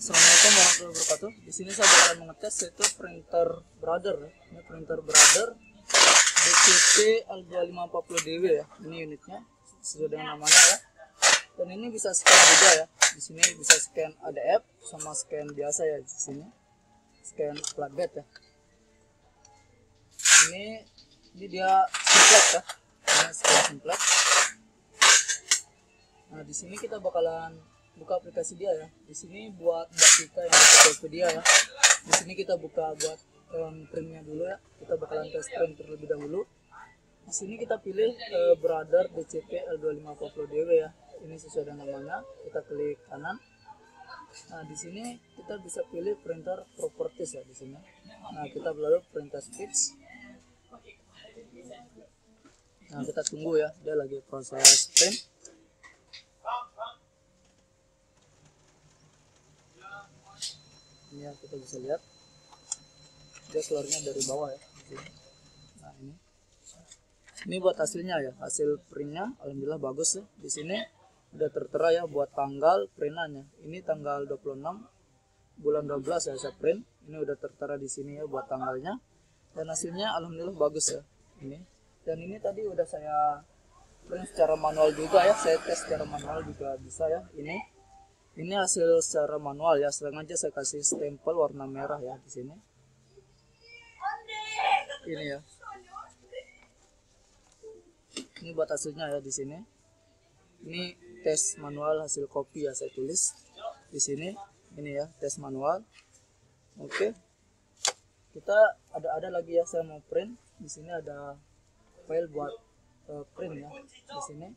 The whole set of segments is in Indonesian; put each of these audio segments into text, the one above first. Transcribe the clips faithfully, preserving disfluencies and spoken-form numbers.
Assalamualaikum warahmatullahi wabarakatuh. Di sini saya bakalan mengetes yaitu printer Brother ya. Ini printer Brother D C P L dua lima empat nol D W ya. Ini unitnya sesuai dengan namanya ya. Dan ini bisa scan juga ya. Di sini bisa scan A D F sama scan biasa ya di sini. Scan flatbed ya. Ini ini dia simplex ya. Ini scan simplex. Nah, di sini kita bakalan buka aplikasi dia ya. Di sini buat Mbak Tika yang pakai dia ya. Di sini kita buka buat um, printnya dulu ya. Kita bakalan tes print terlebih dahulu. Di sini kita pilih uh, Brother D C P L dua lima empat nol D W ya. Ini sesuai dengan namanya. Kita klik kanan. Nah, di sini kita bisa pilih printer properties ya di sini. Nah, kita lalu printer speeds. Nah, kita tunggu ya. Dia lagi proses print. Ini ya, kita bisa lihat dia keluarnya dari bawah ya. Nah, ini ini buat hasilnya ya, hasil printnya alhamdulillah bagus ya. Di sini udah tertera ya buat tanggal printannya. Ini tanggal dua puluh enam bulan dua belas ya saya print. Ini udah tertera di sini ya buat tanggalnya. Dan hasilnya alhamdulillah bagus ya. Ini dan ini tadi udah saya print secara manual juga ya. Saya tes secara manual juga bisa ya. Ini Ini hasil secara manual ya, sengaja saya kasih stempel warna merah ya di sini. Ini ya. Ini buat hasilnya ya di sini. Ini tes manual hasil kopi ya saya tulis di sini. Ini ya tes manual. Oke. Kita ada ada lagi ya saya mau print. Di sini ada file buat uh, print ya di sini.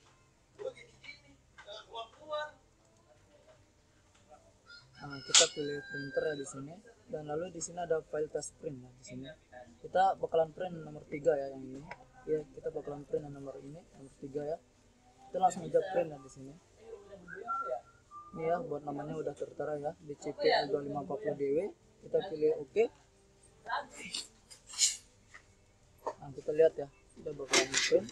Nah, kita pilih printer ya di sini dan lalu di sini ada file test print ya di sini. Kita bakalan print nomor tiga ya yang ini. Ya, kita bakalan print yang nomor ini, nomor tiga ya. Kita langsung aja print ya di sini. Ini ya buat namanya udah tertera ya, D C P L dua lima empat nol D W. Kita pilih oke. Okay. Nah, kita lihat ya, kita bakalan print.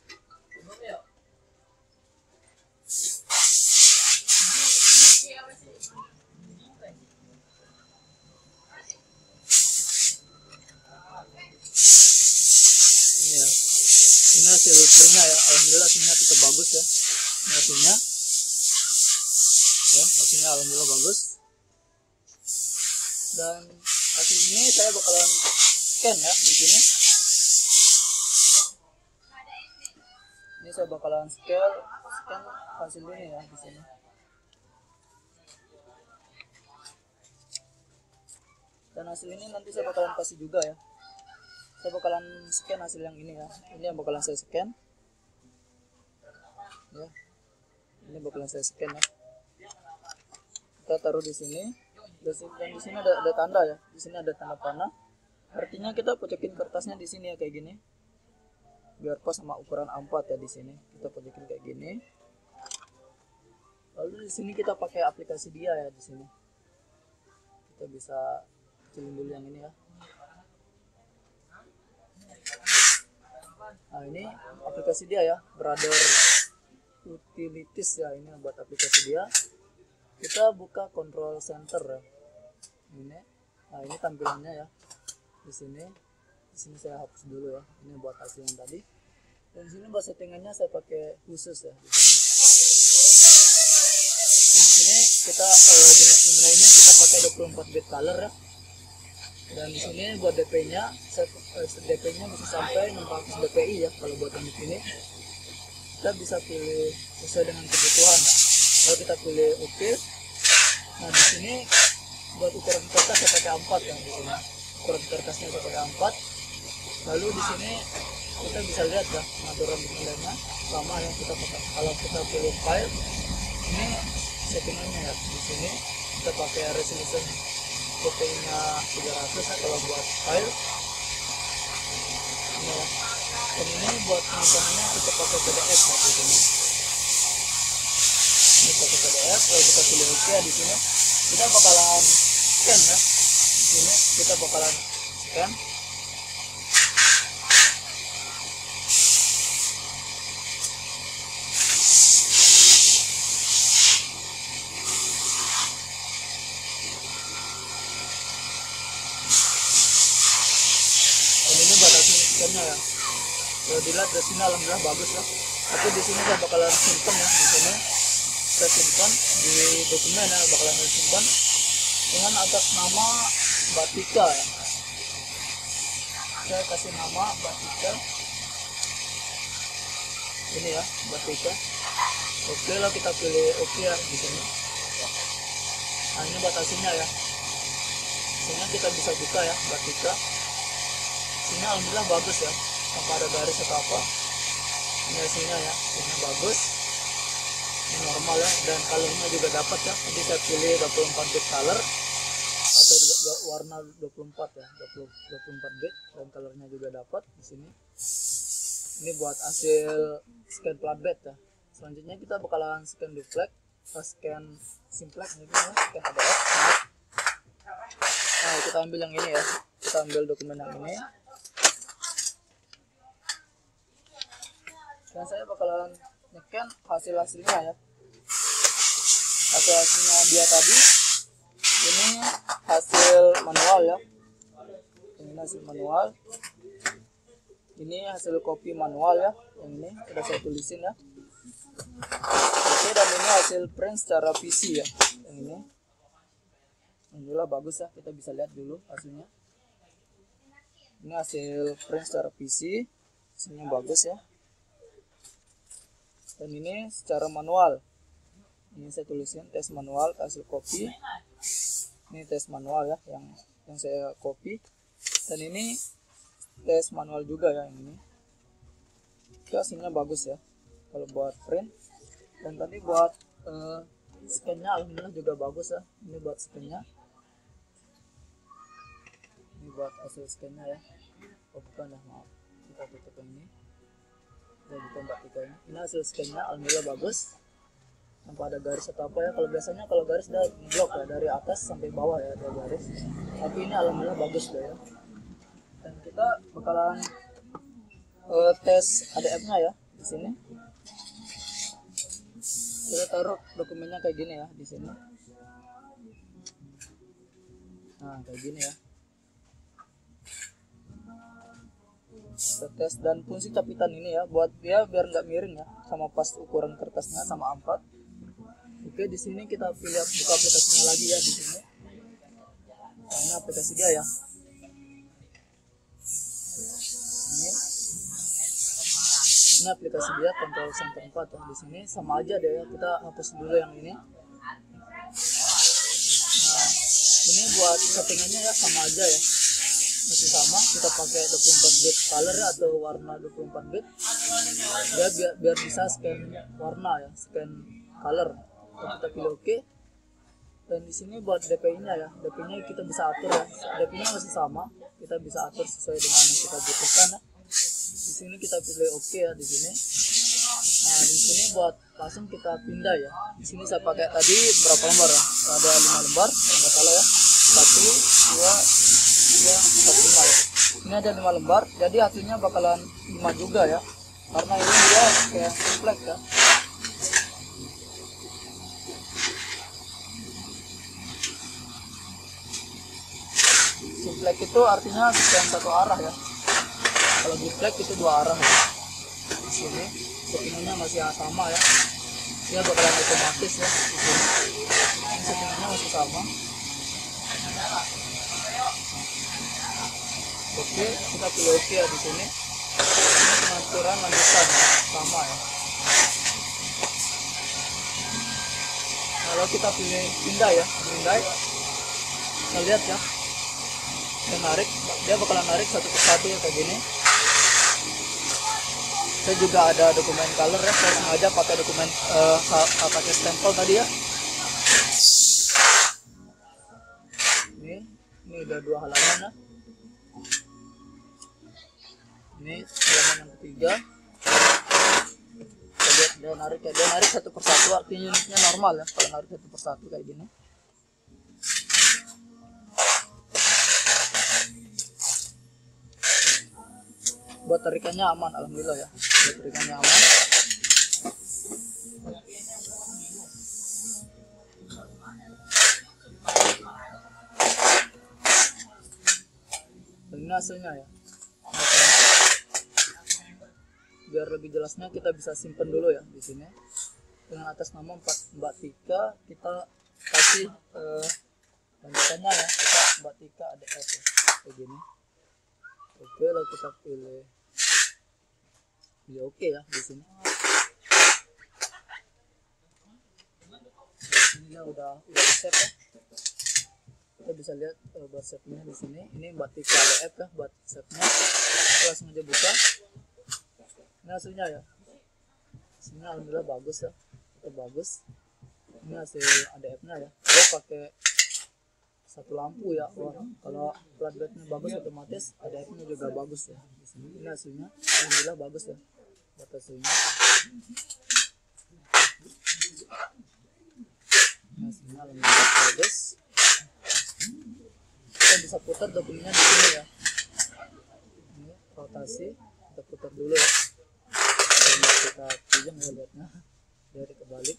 Ini hasil printnya ya, alhamdulillah hasilnya tetap bagus ya. Ini hasilnya ya, hasilnya alhamdulillah bagus. Dan hasil ini saya bakalan scan ya di sini. Ini saya bakalan scan scan hasil ini ya di sini. Dan hasil ini nanti saya bakalan kasih juga ya. Saya bakalan scan hasil yang ini ya. Ini yang bakalan saya scan. Ya. Ini bakalan saya scan ya. Kita taruh di sini. Dan di sini ada, ada tanda ya. Di sini ada tanda panah. Artinya kita pojokin kertasnya di sini ya kayak gini. Biar pas sama ukuran A empat ya di sini. Kita pojokin kayak gini. Lalu di sini kita pakai aplikasi dia ya di sini. Kita bisa kecilin dulu yang ini ya. Nah, ini aplikasi dia ya, Brother Utilities ya, ini buat aplikasi dia. Kita buka control center ya. Ini. Nah, ini tampilannya ya. Di sini. Di sini saya hapus dulu ya. Ini buat hasil yang tadi. Dan di sini buat settingannya saya pakai khusus ya di sini. Di sini kita eh, jenis penggunanya kita pakai dua puluh empat bit color ya. Dan di sini buat D P-nya, D P-nya bisa sampai enam ratus D P I ya kalau buat unit ini. Kita bisa pilih sesuai dengan kebutuhan ya. Kalau kita pilih oke. Okay. Nah, di sini buat ukuran kertas saya pakai A empat ya di sini. Ukuran kertasnya saya pakai A empat. Lalu di sini kita bisa lihat ya pengaturan nilainya sama yang kita pakai. Kalau kita pilih file, ini settingannya ya di sini kita pakai resolution D P-nya tiga ratus ya kalau buat file. Ini ya. Dan ini buat penyimpanan kita pakai P D F ya di sini. Ini pakai P D F. Kalau kita pilih oke okay, di sini kita bakalan scan ya. Ini kita bakalan scan. scannya ya. Kalau dilihat dari sini alhamdulillah bagus lah. Tapi di sini saya bakalan simpan ya, di sini saya simpan di dokumen ya, bakalan saya simpan dengan atas nama Batika ya. Saya kasih nama Batika. Ini ya, Batika. Oke lah, kita pilih oke ya di sini. Nah, ini batasinnya ya. Sini kita bisa buka ya, Batika. Sini alhamdulillah bagus ya, tanpa ada garis atau apa. Ini hasilnya ya, ini bagus, ini normal ya, dan colornya juga dapat ya. Jadi saya pilih dua puluh empat bit color atau warna dua puluh empat ya, dua puluh, dua puluh empat bit, dan colornya juga dapat di sini. Ini buat hasil scan flatbed ya. Selanjutnya kita bakalan scan duplex, scan simplex mungkin ya, scan A D F. Nah, kita ambil yang ini ya, kita ambil dokumen yang ini. Dan saya bakalan nge-scan hasil-hasilnya ya. Hasil-hasilnya dia tadi. Ini hasil manual ya. Ini hasil manual. Ini hasil kopi manual ya. Yang ini sudah saya tulisin ya. Oke, dan ini hasil print secara P C ya. Yang ini. Alhamdulillah bagus ya. Kita bisa lihat dulu hasilnya. Ini hasil print secara P C. Hasilnya bagus ya. Dan ini secara manual. Ini saya tulisin tes manual hasil copy. Ini tes manual ya, yang yang saya copy. Dan ini tes manual juga ya, yang ini. Itu hasilnya bagus ya kalau buat print. Dan tadi buat uh, scan-nya alhamdulillah juga bagus ya. Ini buat scan-nya. Ini buat hasil scan-nya ya. Oh bukan ya, maaf. Kita tutup yang ini. Bukan Batika ini. Ini hasil scan-nya alhamdulillah bagus, tanpa ada garis atau apa ya. Kalau biasanya kalau garis udah blok ya, dari atas sampai bawah ya ada garis. Tapi ini alhamdulillah bagus deh ya. Dan kita bakalan uh, tes A D F-nya ya di sini. Kita taruh dokumennya kayak gini ya di sini. Nah kayak gini ya. Tes dan fungsi capitan ini ya, buat dia biar nggak miring ya, sama pas ukuran kertasnya sama empat. Oke, di sini kita pilih buka aplikasinya lagi ya di sini. Nah, ini aplikasi dia ya. Ini, ini aplikasi dia Control Center empat ya. Di sini sama aja deh ya, kita hapus dulu yang ini. Nah, ini buat settingannya ya sama aja ya. Masih sama, kita pakai dua puluh empat bit color atau warna dua puluh empat bit ya, biar, biar bisa scan warna ya, scan color. Kita pilih oke. Dan di sini buat D P I-nya ya, D P I-nya kita bisa atur ya, D P I-nya masih sama, kita bisa atur sesuai dengan yang kita butuhkan ya. Di sini kita pilih oke ya di sini. Nah di sini buat langsung kita pindah ya. Di sini saya pakai tadi berapa lembar ya? Ada lima lembar kalau nggak salah ya. Satu, dua, ya, empat, lima ya. Ini ada lima lembar, jadi hasilnya bakalan lima juga ya, karena ini dia kayak simplex ya. Simplex itu artinya scan satu arah ya, kalau duplex itu dua arah ya. Di sini settingannya masih sama ya, dia bakalan otomatis ya. Di sini ini settingannya masih sama. Oke, kita pilih oke ya di sini. Ini pengaturan lanjutan ya, sama ya. Kalau kita pilih pindah ya, pindah. Kita lihat ya. Kita narik, dia bakalan narik satu persatu ya kayak gini. Saya juga ada dokumen color ya, saya sengaja pakai dokumen uh, pakai stempel tadi ya. Ini, ini udah dua halaman ya. Ini halaman yang ketiga. Kita lihat dia narik ya, dia narik satu persatu, artinya unitnya normal ya kalau narik satu persatu kayak gini. Buat tarikannya aman alhamdulillah ya, buat tarikannya aman. Dan ini hasilnya ya, hasilnya. biar lebih jelasnya kita bisa simpen dulu ya di sini dengan atas nama Mbak Tika. Kita kasih eh, lanjutannya ya, kita Mbak Tika A D F ya, kayak gini. Oke, lalu kita pilih ya oke ya di sini. Ini udah udah save ya. Kita bisa lihat uh, buat save-nya di sini. Ini Mbak Tika A D F ya buat save-nya. Kita langsung aja buka. Ini hasilnya ya. Hasilnya alhamdulillah bagus ya. Itu bagus. Ini hasil A D F-nya ya. Dia pakai satu lampu ya. Wah, kalau flatbed-nya bagus otomatis A D F-nya juga bagus ya. Di sini ini hasilnya alhamdulillah bagus ya. Buat hasilnya. Ini hasilnya alhamdulillah bagus. Kita bisa putar dokumennya di sini ya. Ini rotasi, kita putar dulu ya. Dan kita pinjam ya lihatnya dari kebalik.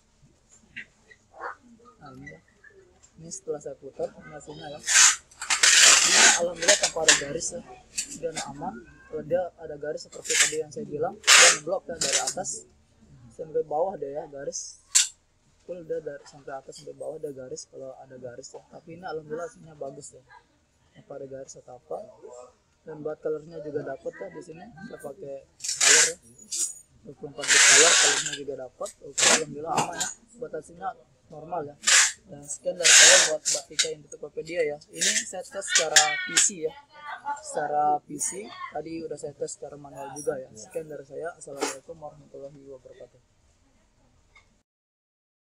Nah ini ya. Ini setelah saya putar ini hasilnya ya. Ini alhamdulillah tanpa ada garis ya. Dia aman. Kalau dia ada garis seperti tadi yang saya bilang, dia ngeblok ya dari atas sampai bawah deh ya garis. Full dia dari sampai atas sampai bawah ada garis kalau ada garis ya. Tapi ini alhamdulillah hasilnya bagus ya. Apa ada garis atau apa. Dan buat colornya juga dapat ya di sini. Kita pakai color ya. dua puluh empat bit color, colornya juga dapat. Oke, alhamdulillah aman ya. Buat hasilnya normal ya. Dan sekian dari saya buat Mbak Tika yang di Tokopedia ya. Ini saya tes secara P C ya. Secara P C tadi udah saya tes secara manual juga ya. Sekian dari saya. Assalamualaikum warahmatullahi wabarakatuh.